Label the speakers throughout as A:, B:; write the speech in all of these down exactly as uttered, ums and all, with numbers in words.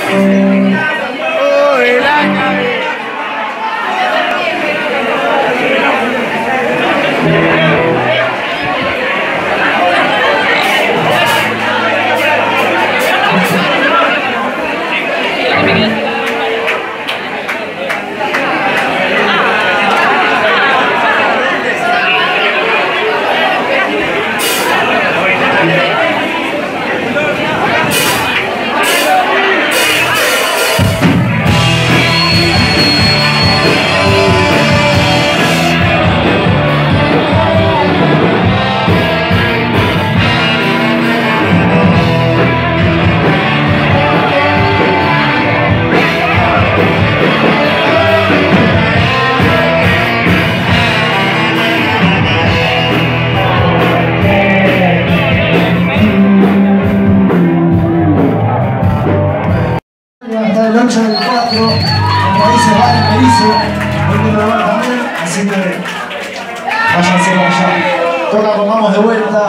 A: Hasta el ocho del cuatro, como dice Vale Merizo, hoy me lo van también, así que váyanse para allá. Toca con vamos de vuelta.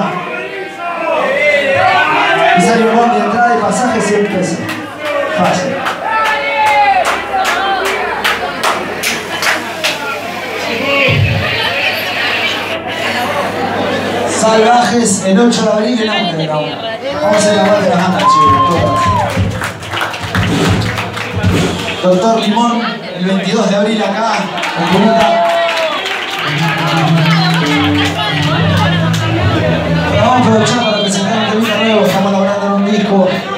A: Y sale un bondi de entrada y pasaje cien pesos. Fácil. Salvajes el ocho de abril en Underground. Vamos a hacer la parte de las andas, chicos, todas. Doctor Limón, el veintidós de abril acá, en Punta. Vamos a aprovechar para presentar un temita nuevo, estamos elaborando en un disco.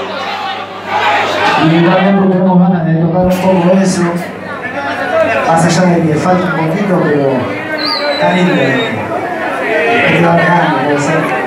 A: Y realmente tenemos ganas de tocar un poco de eso. Más allá de que falta un poquito, pero está lindo. Está lindo, puede ser.